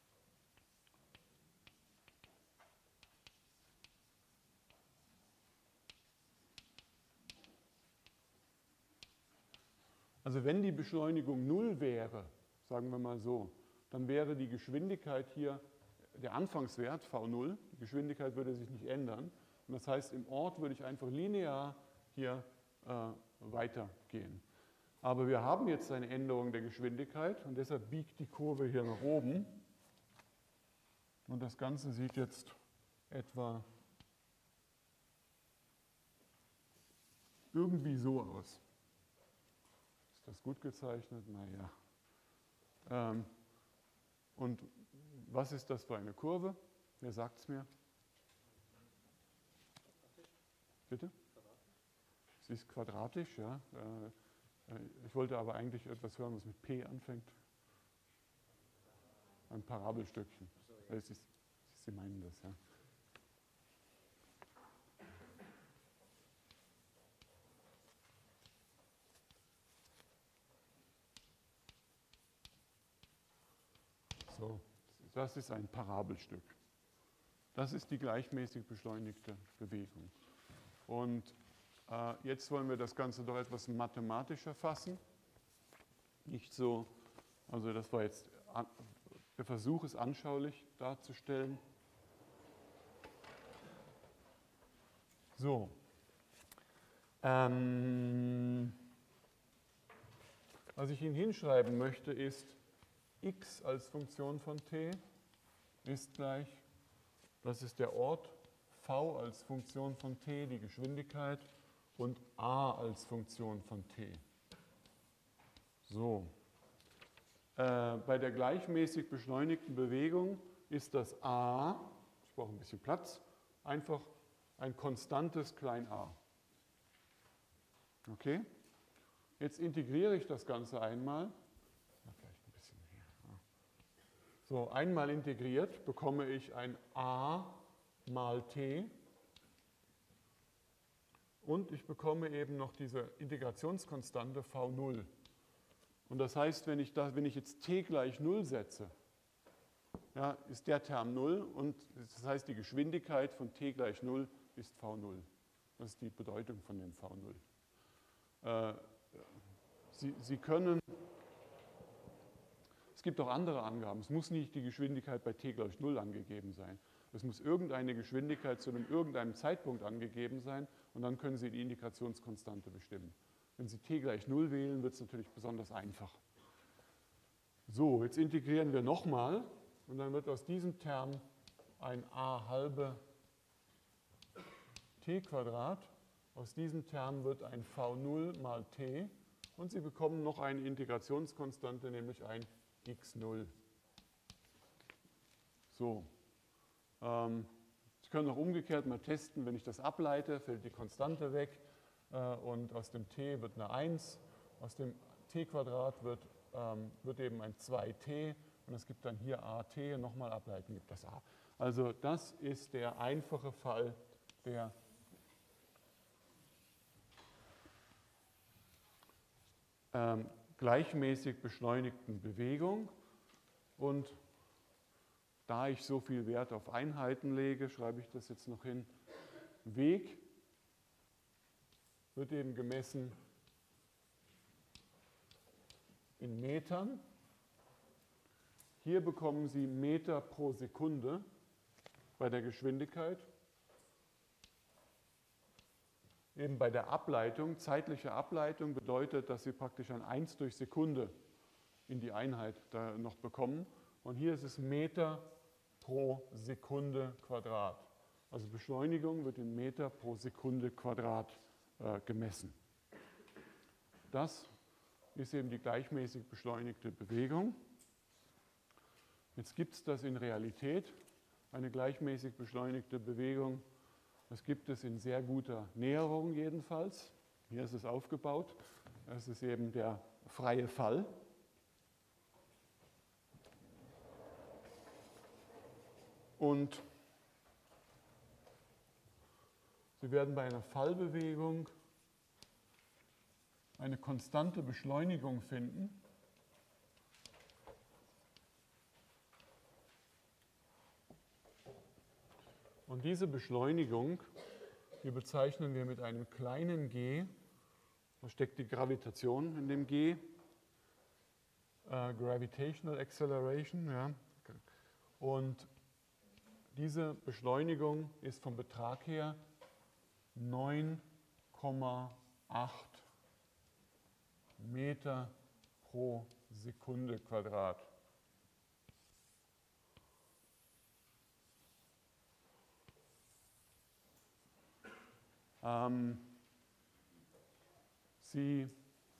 Also wenn die Beschleunigung 0 wäre, sagen wir mal so, dann wäre die Geschwindigkeit hier der Anfangswert V0, die Geschwindigkeit würde sich nicht ändern. Und das heißt, im Ort würde ich einfach linear hier weitergehen. Aber wir haben jetzt eine Änderung der Geschwindigkeit und deshalb biegt die Kurve hier nach oben. Und das Ganze sieht jetzt etwa irgendwie so aus. Ist das gut gezeichnet? Naja. Und was ist das für eine Kurve? Wer sagt es mir? Bitte? Sie ist quadratisch, ja. Ich wollte aber eigentlich etwas hören, was mit P anfängt. Ein Parabelstückchen. Sie meinen das, ja. So, das ist ein Parabelstück. Das ist die gleichmäßig beschleunigte Bewegung. Und jetzt wollen wir das Ganze doch etwas mathematischer fassen. Nicht so, also das war jetzt der Versuch, es anschaulich darzustellen. So. Was ich Ihnen hinschreiben möchte, ist, x als Funktion von t ist gleich, das ist der Ort, v als Funktion von t, die Geschwindigkeit, und a als Funktion von t. So. Bei der gleichmäßig beschleunigten Bewegung ist das a, ich brauche ein bisschen Platz, einfach ein konstantes klein a. Okay? Jetzt integriere ich das Ganze einmal. So, einmal integriert bekomme ich ein a mal t und ich bekomme eben noch diese Integrationskonstante v0. Und das heißt, wenn ich jetzt t gleich 0 setze, ja, ist der Term 0 und das heißt, die Geschwindigkeit von t gleich 0 ist v0. Das ist die Bedeutung von dem v0. Sie können... Es gibt auch andere Angaben. Es muss nicht die Geschwindigkeit bei t gleich 0 angegeben sein. Es muss irgendeine Geschwindigkeit zu irgendeinem Zeitpunkt angegeben sein und dann können Sie die Integrationskonstante bestimmen. Wenn Sie t gleich 0 wählen, wird es natürlich besonders einfach. So, jetzt integrieren wir nochmal und dann wird aus diesem Term ein a halbe t Quadrat. Aus diesem Term wird ein v0 mal t und Sie bekommen noch eine Integrationskonstante, nämlich ein x0. So. Sie können auch umgekehrt mal testen, wenn ich das ableite, fällt die Konstante weg und aus dem t wird eine 1, aus dem t Quadrat wird eben ein 2t und es gibt dann hier at und nochmal ableiten gibt das a. Also das ist der einfache Fall der gleichmäßig beschleunigten Bewegung. Und da ich so viel Wert auf Einheiten lege, schreibe ich das jetzt noch hin. Weg wird eben gemessen in Metern. Hier bekommen Sie Meter pro Sekunde bei der Geschwindigkeit. Eben bei der Ableitung, zeitliche Ableitung bedeutet, dass Sie praktisch ein 1 durch Sekunde in die Einheit da noch bekommen. Und hier ist es Meter pro Sekunde Quadrat. Also Beschleunigung wird in Meter pro Sekunde Quadrat gemessen. Das ist eben die gleichmäßig beschleunigte Bewegung. Jetzt gibt es das in Realität, eine gleichmäßig beschleunigte Bewegung. Das gibt es in sehr guter Näherung jedenfalls. Hier ist es aufgebaut. Das ist eben der freie Fall. Und Sie werden bei einer Fallbewegung eine konstante Beschleunigung finden. Und diese Beschleunigung, die bezeichnen wir mit einem kleinen g. Da steckt die Gravitation in dem g. Gravitational Acceleration. Ja. Und diese Beschleunigung ist vom Betrag her 9,8 Meter pro Sekunde Quadrat. Sie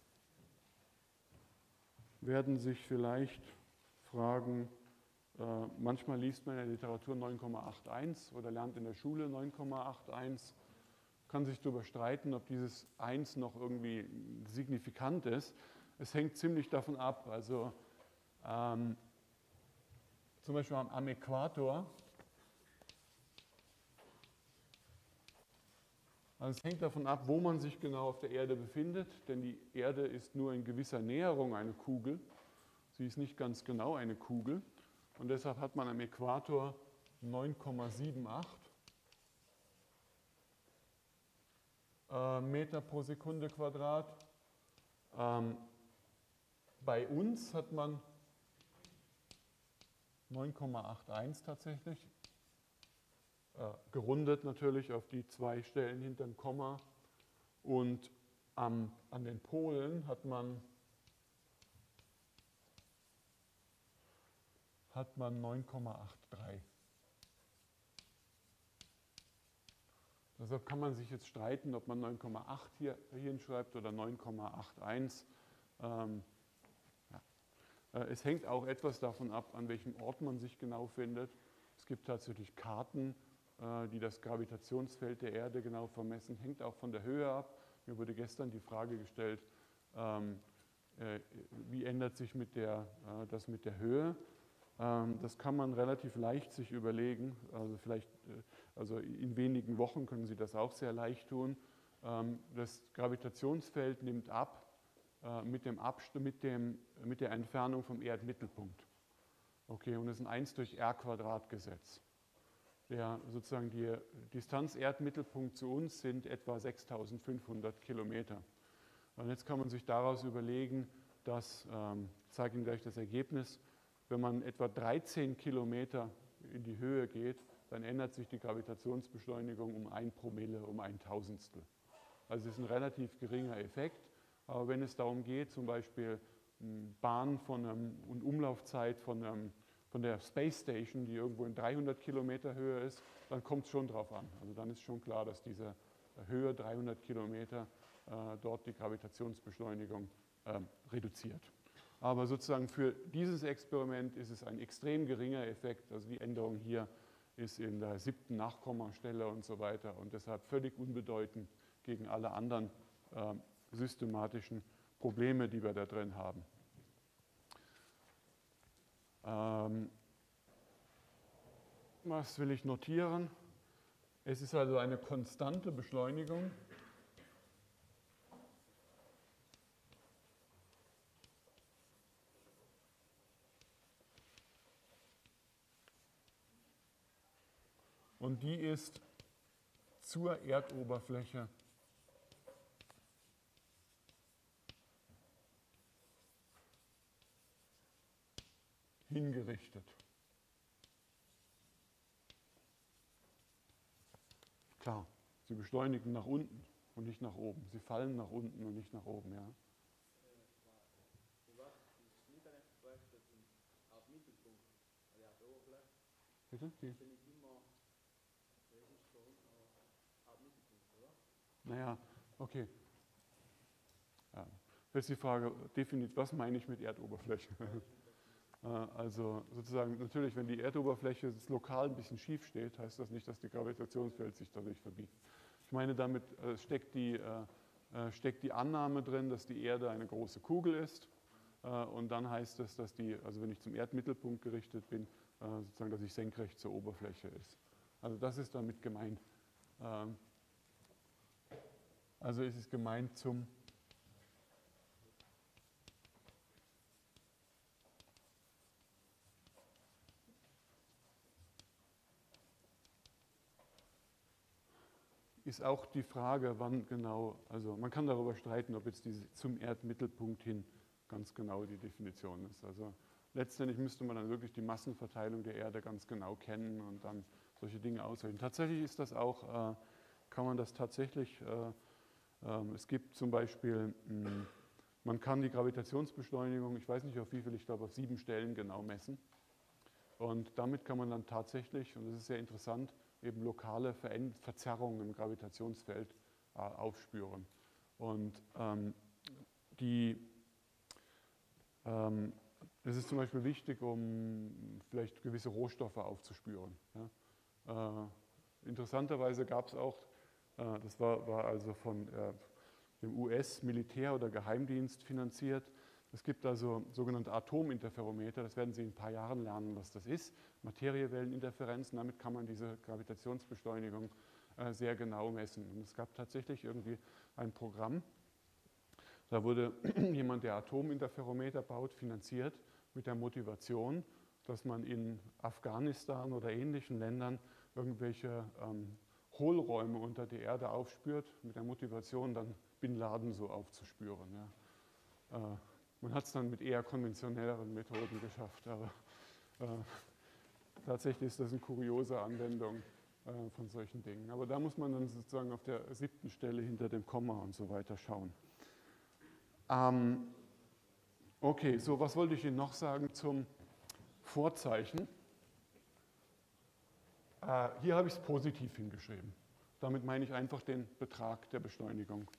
werden sich vielleicht fragen, manchmal liest man in der Literatur 9,81 oder lernt in der Schule 9,81. Kann sich darüber streiten, ob dieses 1 noch irgendwie signifikant ist. Es hängt ziemlich davon ab. Also zum Beispiel am Äquator. Also es hängt davon ab, wo man sich genau auf der Erde befindet, denn die Erde ist nur in gewisser Näherung eine Kugel. Sie ist nicht ganz genau eine Kugel. Und deshalb hat man am Äquator 9,78 Meter pro Sekunde Quadrat. Bei uns hat man 9,81 tatsächlich. Gerundet natürlich auf die 2 Stellen hinter dem Komma. Und an den Polen hat man 9,83. Deshalb kann man sich jetzt streiten, ob man 9,8 hier hinschreibt oder 9,81. Es hängt auch etwas davon ab, an welchem Ort man sich genau findet. Es gibt tatsächlich Karten, die das Gravitationsfeld der Erde genau vermessen. Hängt auch von der Höhe ab. Mir wurde gestern die Frage gestellt, wie ändert sich das mit der Höhe? Das kann man relativ leicht sich überlegen. Also in wenigen Wochen können Sie das auch sehr leicht tun. Das Gravitationsfeld nimmt ab mit der Entfernung vom Erdmittelpunkt. Okay, und das ist ein 1 durch r² Gesetz. Sozusagen die Distanz Erdmittelpunkt zu uns sind etwa 6.500 Kilometer. Und jetzt kann man sich daraus überlegen, dass, ich zeige Ihnen gleich das Ergebnis, wenn man etwa 13 Kilometer in die Höhe geht, dann ändert sich die Gravitationsbeschleunigung um 1 Promille, um 1/1000. Also es ist ein relativ geringer Effekt. Aber wenn es darum geht, zum Beispiel Bahn und Umlaufzeit von der Space Station, die irgendwo in 300 Kilometer Höhe ist, dann kommt es schon drauf an. Also dann ist schon klar, dass diese Höhe 300 Kilometer dort die Gravitationsbeschleunigung reduziert. Aber sozusagen für dieses Experiment ist es ein extrem geringer Effekt. Also die Änderung hier ist in der 7. Nachkommastelle und so weiter und deshalb völlig unbedeutend gegen alle anderen systematischen Probleme, die wir da drin haben. Was will ich notieren? Es ist also eine konstante Beschleunigung. und die ist zur Erdoberfläche hingerichtet. Klar, sie beschleunigen nach unten und nicht nach oben. Sie fallen nach unten und nicht nach oben. Ja. Bitte? Naja, okay. Ja. Jetzt die Frage, was meine ich mit Erdoberfläche? Also sozusagen, natürlich, wenn die Erdoberfläche lokal ein bisschen schief steht, heißt das nicht, dass die Gravitationsfeld sich dadurch verbiegt. Ich meine, damit steckt die Annahme drin, dass die Erde eine große Kugel ist. Und dann heißt es, dass also wenn ich zum Erdmittelpunkt gerichtet bin, sozusagen, dass ich senkrecht zur Oberfläche ist. Also das ist damit gemeint. Also ist es gemeint zum ist auch die Frage, wann genau, also man kann darüber streiten, ob jetzt diese zum Erdmittelpunkt hin ganz genau die Definition ist. Also letztendlich müsste man dann wirklich die Massenverteilung der Erde ganz genau kennen und dann solche Dinge ausrechnen. Tatsächlich ist das auch, kann man das tatsächlich, es gibt zum Beispiel, man kann die Gravitationsbeschleunigung, ich weiß nicht auf wie viel, ich glaube auf 7 Stellen genau messen. Und damit kann man dann tatsächlich, und das ist sehr interessant, eben lokale Verzerrungen im Gravitationsfeld aufspüren. Und das ist zum Beispiel wichtig, um vielleicht gewisse Rohstoffe aufzuspüren. Ja. Interessanterweise gab es auch, das war also von dem US-Militär oder Geheimdienst finanziert. Es gibt also sogenannte Atominterferometer, das werden Sie in ein paar Jahren lernen, was das ist. Materiewelleninterferenzen, damit kann man diese Gravitationsbeschleunigung sehr genau messen. Und es gab tatsächlich irgendwie ein Programm, da wurde jemand, der Atominterferometer baut, finanziert mit der Motivation, dass man in Afghanistan oder ähnlichen Ländern irgendwelche Hohlräume unter der Erde aufspürt, mit der Motivation, dann Bin Laden so aufzuspüren. Ja. Man hat es dann mit eher konventionelleren Methoden geschafft, aber tatsächlich ist das eine kuriose Anwendung von solchen Dingen. Aber da muss man dann sozusagen auf der 7. Stelle hinter dem Komma und so weiter schauen. Okay, so was wollte ich Ihnen noch sagen zum Vorzeichen? Hier habe ich es positiv hingeschrieben. Damit meine ich einfach den Betrag der Beschleunigung.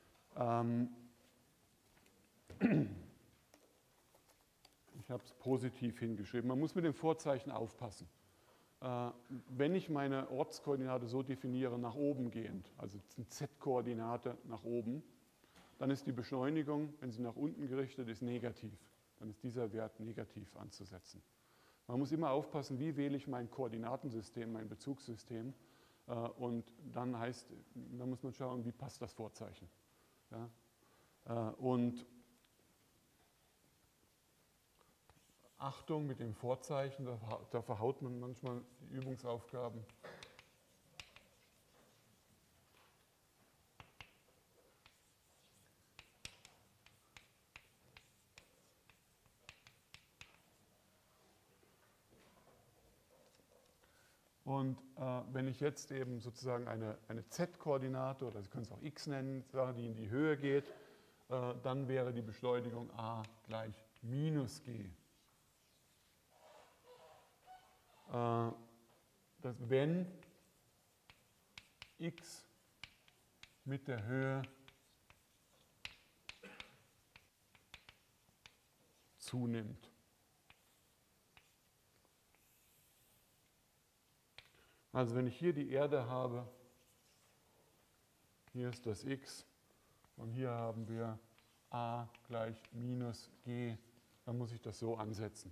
Ich habe es positiv hingeschrieben. Man muss mit dem Vorzeichen aufpassen. Wenn ich meine Ortskoordinate so definiere, nach oben gehend, also eine Z-Koordinate nach oben, dann ist die Beschleunigung, wenn sie nach unten gerichtet ist, negativ. Dann ist dieser Wert negativ anzusetzen. Man muss immer aufpassen, wie wähle ich mein Koordinatensystem, mein Bezugssystem. Und dann muss man schauen, wie passt das Vorzeichen. Ja? Und Achtung mit dem Vorzeichen, da verhaut man manchmal die Übungsaufgaben. Und wenn ich jetzt eben sozusagen eine Z-Koordinate, oder Sie können es auch x nennen, die in die Höhe geht, dann wäre die Beschleunigung a gleich minus g. Dass wenn x mit der Höhe zunimmt. Also wenn ich hier die Erde habe, hier ist das x und hier haben wir a gleich minus g, dann muss ich das so ansetzen.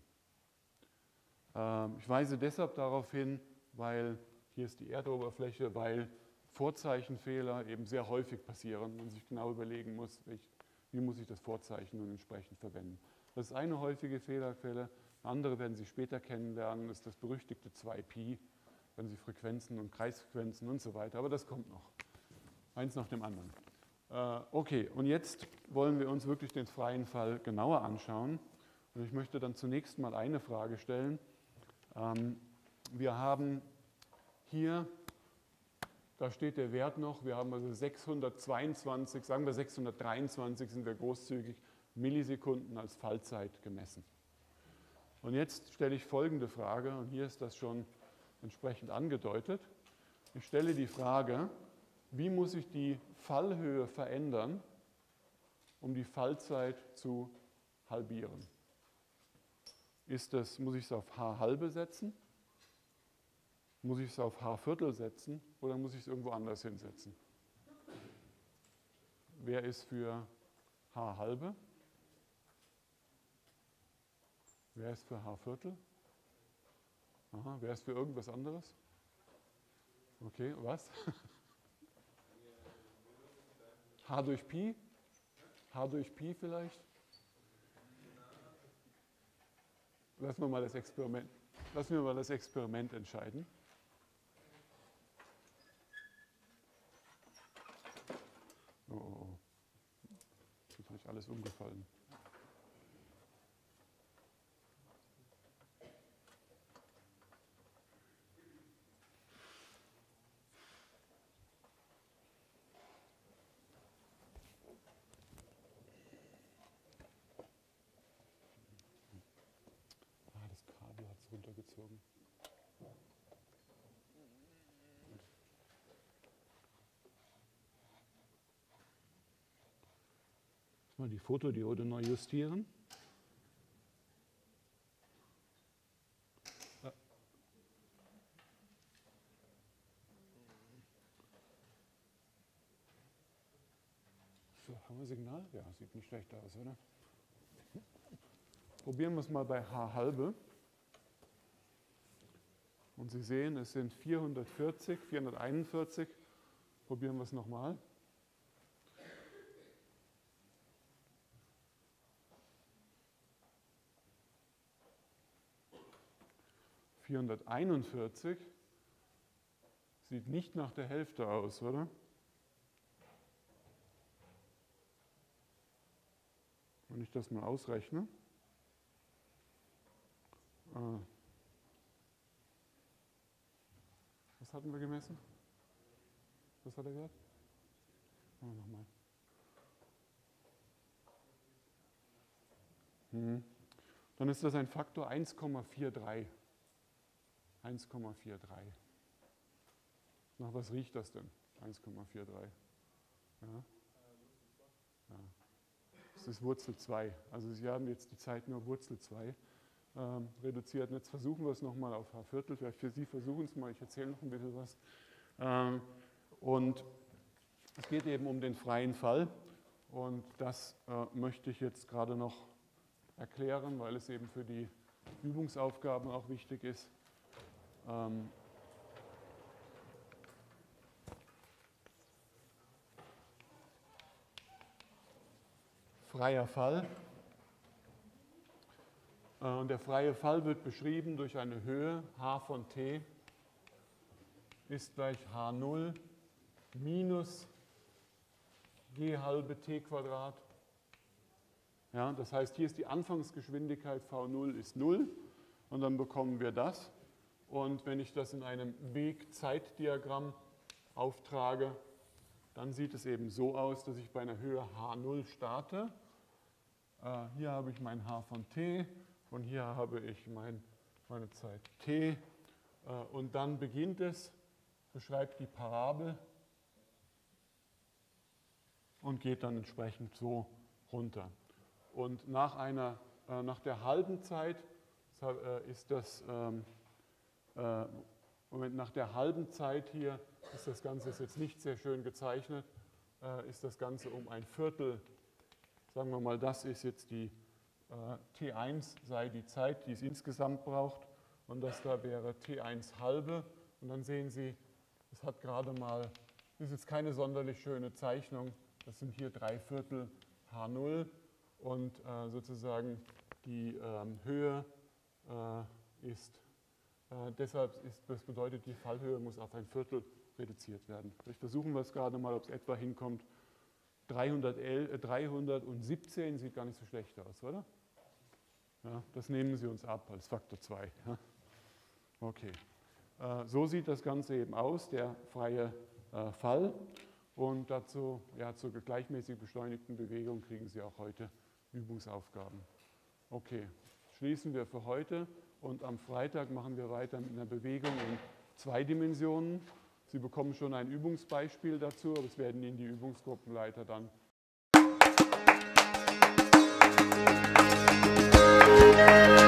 Ich weise deshalb darauf hin, weil hier ist die Erdoberfläche, weil Vorzeichenfehler eben sehr häufig passieren und man sich genau überlegen muss, wie muss ich das Vorzeichen nun entsprechend verwenden. Das ist eine häufige Fehlerquelle. Eine andere werden Sie später kennenlernen, ist das berüchtigte 2π. wenn Sie Frequenzen und Kreisfrequenzen und so weiter, aber das kommt noch. Eins nach dem anderen. Okay, und jetzt wollen wir uns wirklich den freien Fall genauer anschauen. Und ich möchte dann zunächst mal eine Frage stellen. Wir haben hier, da steht der Wert noch, wir haben also 622, sagen wir 623 sind wir großzügig, Millisekunden als Fallzeit gemessen. Und jetzt stelle ich folgende Frage, und hier ist das schon entsprechend angedeutet. Ich stelle die Frage, wie muss ich die Fallhöhe verändern, um die Fallzeit zu halbieren? Muss ich es auf h halbe setzen? Muss ich es auf h Viertel setzen oder muss ich es irgendwo anders hinsetzen? Wer ist für h halbe? Wer ist für h Viertel? Aha, wer ist für irgendwas anderes? Okay, was? h durch Pi? h durch Pi vielleicht? Lassen wir mal das Experiment entscheiden. Oh, oh, oh. Das ist natürlich alles umgefallen. Das Kabel hat es runtergezogen. Mal die Fotodiode neu justieren. So, haben wir Signal? Ja, sieht nicht schlecht aus, oder? Probieren wir es mal bei h halbe. Und Sie sehen, es sind 440, 441. Probieren wir es nochmal. ...441 sieht nicht nach der Hälfte aus, oder? Wenn ich das mal ausrechne. Was hatten wir gemessen? Was hat er gesagt? Nochmal. Dann ist das ein Faktor 1,43. 1,43. Nach was riecht das denn? 1,43. Ja? Ja. Das ist Wurzel 2. Also Sie haben jetzt die Zeit nur Wurzel 2 reduziert. Und jetzt versuchen wir es nochmal auf h Viertel. Vielleicht für Sie versuchen es mal. Ich erzähle noch ein bisschen was. Und es geht eben um den freien Fall. Und das möchte ich jetzt gerade noch erklären, weil es eben für die Übungsaufgaben auch wichtig ist. Freier Fall. Und der freie Fall wird beschrieben durch eine Höhe h von t ist gleich h0 minus g halbe t Quadrat. Ja, das heißt, hier ist die Anfangsgeschwindigkeit v0 ist 0 und dann bekommen wir das. Und wenn ich das in einem Weg-Zeit-Diagramm auftrage, dann sieht es eben so aus, dass ich bei einer Höhe h0 starte. Hier habe ich mein h von t und hier habe ich meine Zeit t. Und dann beginnt es, beschreibt die Parabel und geht dann entsprechend so runter. Und nach der halben Zeit ist das, nach der halben Zeit hier ist das Ganze ist jetzt nicht sehr schön gezeichnet, ist das Ganze um ein Viertel, sagen wir mal, das ist jetzt die T1 sei die Zeit, die es insgesamt braucht und das da wäre T1 halbe und dann sehen Sie, es hat gerade mal, das ist jetzt keine sonderlich schöne Zeichnung, das sind hier 3/4 H0 und sozusagen die Höhe ist Deshalb das bedeutet, die Fallhöhe muss auf 1/4 reduziert werden. Vielleicht versuchen wir es gerade mal, ob es etwa hinkommt. 317 sieht gar nicht so schlecht aus, oder? Ja, das nehmen Sie uns ab als Faktor 2. Ja. Okay. So sieht das Ganze eben aus, der freie Fall. Und dazu, ja, zur gleichmäßig beschleunigten Bewegung kriegen Sie auch heute Übungsaufgaben. Okay, schließen wir für heute und am Freitag machen wir weiter mit einer Bewegung in 2 Dimensionen. Sie bekommen schon ein Übungsbeispiel dazu, aber es werden Ihnen die Übungsgruppenleiter dann